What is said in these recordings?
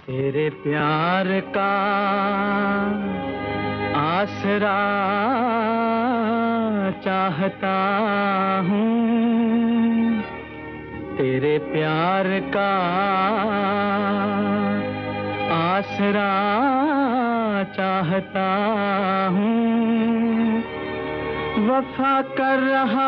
तेरे प्यार का आसरा चाहता हूँ, तेरे प्यार का आसरा चाहता हूँ, वफा कर रहा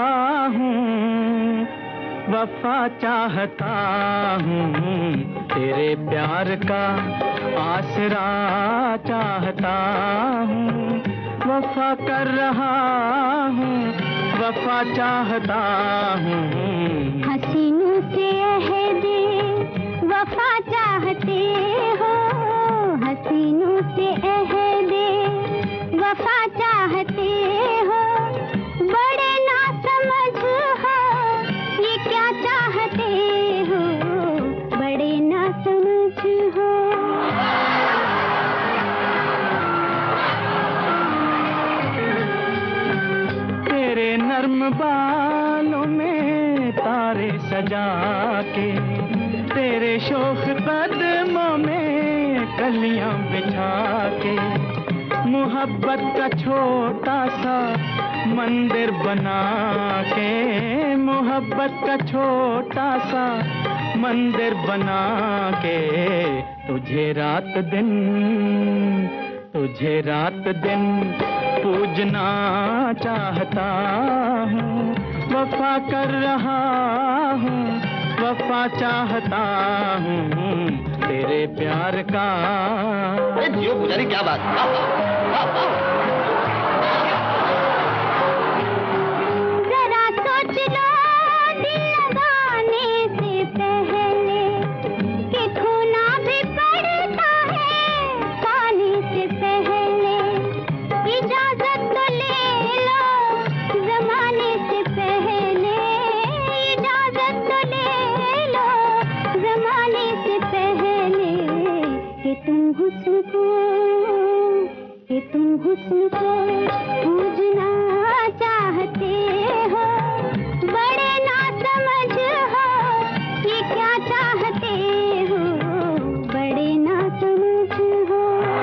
हूँ, वफा चाहता हूँ, तेरे प्यार का आसरा चाहता हूँ, वफा कर रहा हूँ, वफा चाहता हूँ। हसीनों से अहदे वफा चाहते हो, हसीनों से अहदे वफा चाहते हो, बड़े ना समझ हो ये क्या चाहते हो, बड़े ना समझ हो। तेरे नर्म बालों में तारे सजा के, तेरे शोख कदमों में कलियां बिछा के, मोहब्बत का छोटा सा मंदिर बना के, मोहब्बत का छोटा सा मंदिर बना के, तुझे रात दिन, तुझे रात दिन पूजना चाहता हूँ, वफा कर रहा हूँ, वफा चाहता हूँ, तेरे प्यार का। अरे जियो पुजारी, क्या बात। जरा सोच लो दिल लगाने से पहले कि खोना भी पड़ता है पाने से पहले, इजाजत तो ले लो जमाने से पहले, इजाजत तो ले लो जमाने से पहले, कि तुम हुस्न को, कि तुम हुस्न को पूजना चाहते हो, बड़े ना समझ हो ये क्या चाहते हो, बड़े ना समझ हो।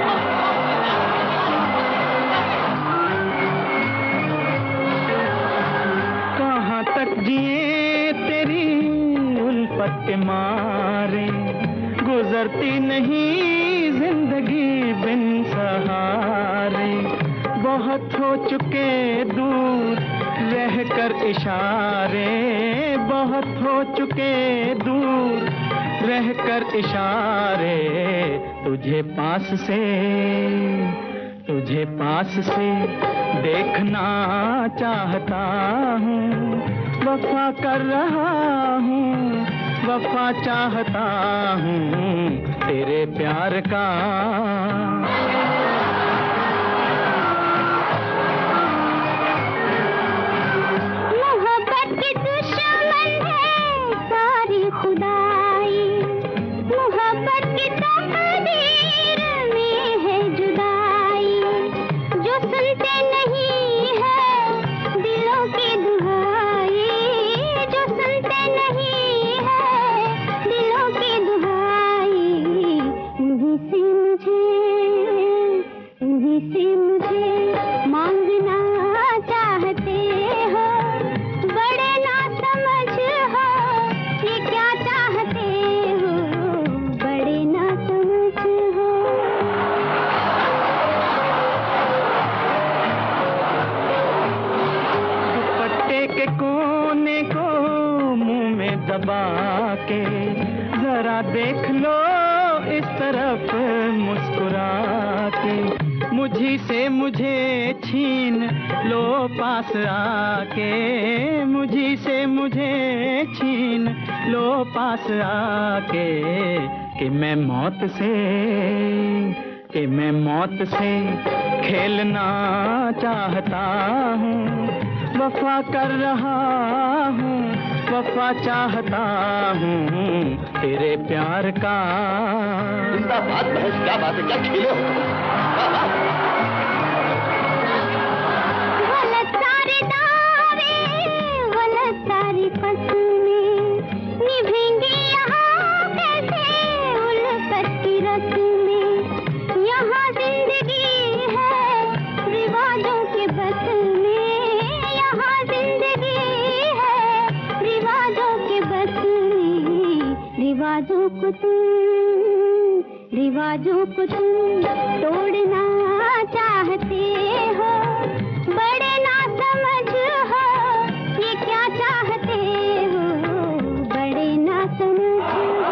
कहाँ तक जिए तेरी उल्फत के मारे, गुजरती नहीं जिंदगी बिन सहारे, बहुत हो चुके दूर रह कर इशारे, बहुत हो चुके दूर रह कर इशारे, तुझे पास से, तुझे पास से देखना चाहता हूँ, वफा कर रहा हूँ, वफा चाहता हूँ, तेरे प्यार का। मोहब्बत की दुश्मन है सारी खुदाई, मोहब्बत की तकदीर में है जुदाई, जो सुनते नहीं है दिलों की दुहाई, जो सुनते नहीं है दिलों की दुहाई, उन्हीं से मुझे, उन्हीं से मुझे मांगना चाहते हो, बड़े ना समझ हो ये क्या चाहते हो, बड़े ना समझ हो। दुपट्टे के कोने को मुंह में दबा के, जरा देख लो इस तरफ मुस्कुरा के, मुझी से मुझे छीन लो पास आके, मुझी से मुझे छीन लो पास आके, कि मैं मौत से, कि मैं मौत से खेलना चाहता हूँ, वफा कर रहा हूँ, वफा चाहता हूँ, तेरे प्यार का। जिंदाबाद बहस, क्या बात है, क्या खेले हो। गलत सारे दावे, गलत सारी फसलें निभेंगी यहाँ कैसे उल्फत रिवाजों को तुम तोड़ना चाहते हो, बड़े ना समझ हो, ये क्या चाहते हो, बड़े ना समझ हो।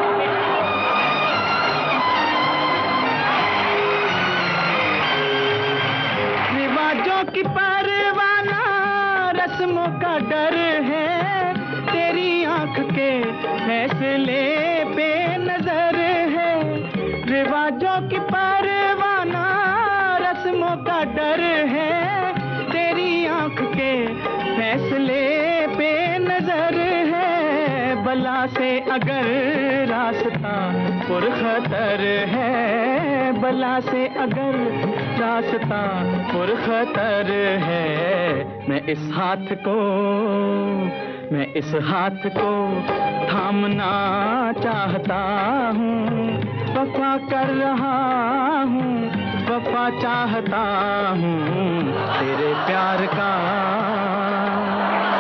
रिवाजों की परवाना रस्मों का डर है, तेरी आंख के फैसले पे नजर है। रिवाजों की परवाना रस्मों का डर है, तेरी आंख के फैसले पे नजर है। बला से अगर रास्ता पुरखतर है, बला से अगर रास्ता पुरखतर है, मैं इस हाथ को थामना चाहता हूँ। वफा कर रहा हूँ, वफा चाहता हूँ तेरे प्यार का।